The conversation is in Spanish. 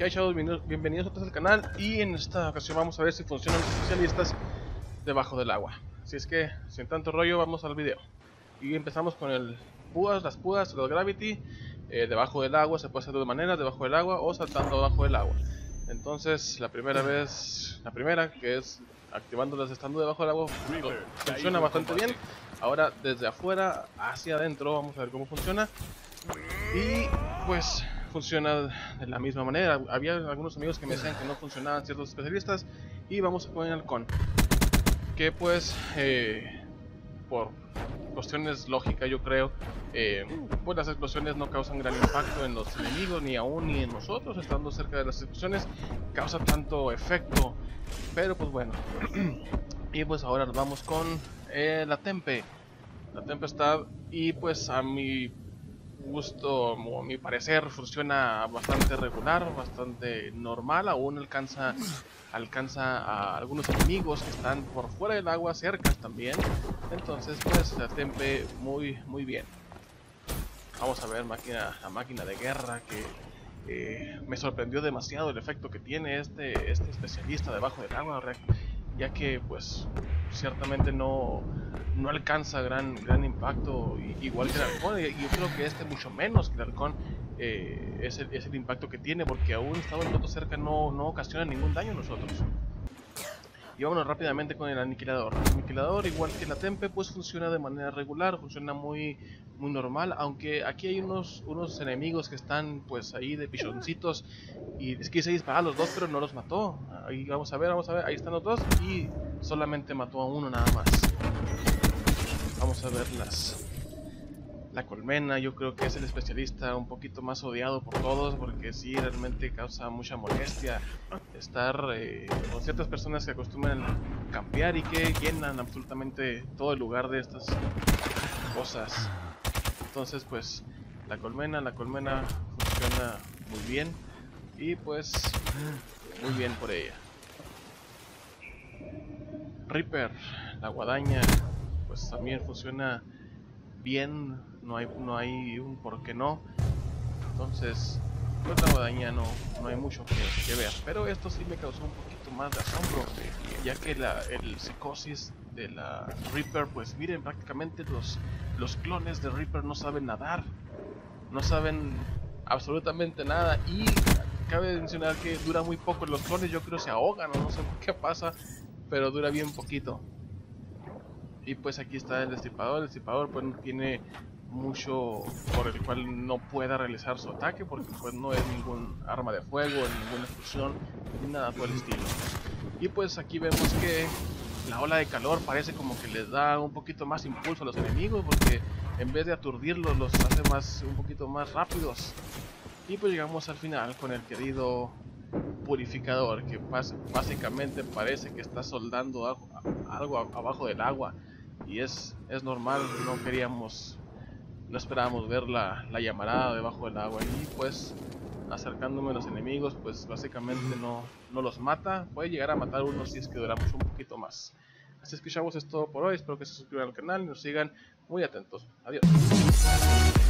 ¿Qué hay, chavos? Bienvenidos a todos al canal. Y en esta ocasión vamos a ver si funcionan los especialistas debajo del agua. Así es que, sin tanto rollo, vamos al video. Y empezamos con las púas, los gravity. Debajo del agua se puede hacer de dos maneras: debajo del agua o saltando debajo del agua. Entonces, la primera que es activándolas estando debajo del agua, funciona bastante bien. Ahora, desde afuera hacia adentro, vamos a ver cómo funciona. Y pues funciona de la misma manera. Había algunos amigos que me decían que no funcionaban ciertos especialistas, y vamos con el halcón, que pues por cuestiones lógicas, yo creo, pues las explosiones no causan gran impacto en los enemigos, ni en nosotros estando cerca de las explosiones causa tanto efecto. Pero pues bueno. Y pues ahora nos vamos con la Tempestad, y pues a mi gusto, o a mi parecer, funciona bastante regular, bastante normal. Aún alcanza a algunos enemigos que están por fuera del agua, cerca también. Entonces pues la Tempe muy bien. Vamos a ver la máquina de guerra, que me sorprendió demasiado el efecto que tiene este especialista debajo del agua, ya que pues ciertamente no alcanza gran impacto, igual que el halcón. Y yo creo que mucho menos que el halcón. Es el impacto que tiene, porque aún estando nosotros cerca no ocasiona ningún daño a nosotros. Y vámonos rápidamente con el aniquilador. El aniquilador, igual que la Tempe, pues funciona de manera regular, funciona muy normal. Aunque aquí hay unos enemigos que están pues ahí de pichoncitos, y les quise disparar a los dos, pero no los mató. Ahí vamos a ver, ahí están los dos, y solamente mató a uno nada más. Vamos a ver la colmena. Yo creo que es el especialista un poquito más odiado por todos, porque sí, realmente causa mucha molestia estar con ciertas personas que acostumbran a campear y que llenan absolutamente todo el lugar de estas cosas. Entonces pues la colmena funciona muy bien, y pues muy bien por ella. Reaper, la guadaña, pues también funciona bien, no hay un por qué no. Entonces pues la guadaña no hay mucho que ver, pero esto sí me causó un poquito más de asombro, ya que el psicosis de la Reaper, pues miren, prácticamente los clones de Reaper no saben nadar, no saben absolutamente nada. Y cabe mencionar que dura muy poco. Los clones, yo creo, se ahogan, o no sé por qué pasa, pero dura bien poquito. Y pues aquí está el destripador pues no tiene mucho por el cual no pueda realizar su ataque, porque pues no es ningún arma de fuego, ninguna explosión, ni nada por el estilo. Y pues aquí vemos que la ola de calor parece como que les da un poquito más impulso a los enemigos, porque en vez de aturdirlos, los hace un poquito más rápidos. Y pues llegamos al final con el querido purificador, que básicamente parece que está soldando algo abajo del agua. Y es normal, no esperábamos ver la llamarada debajo del agua. Y pues acercándome a los enemigos, pues básicamente no los mata. Puede llegar a matar uno si es que duramos un poquito más. Así es que, chavos, es todo por hoy. Espero que se suscriban al canal y nos sigan muy atentos. Adiós.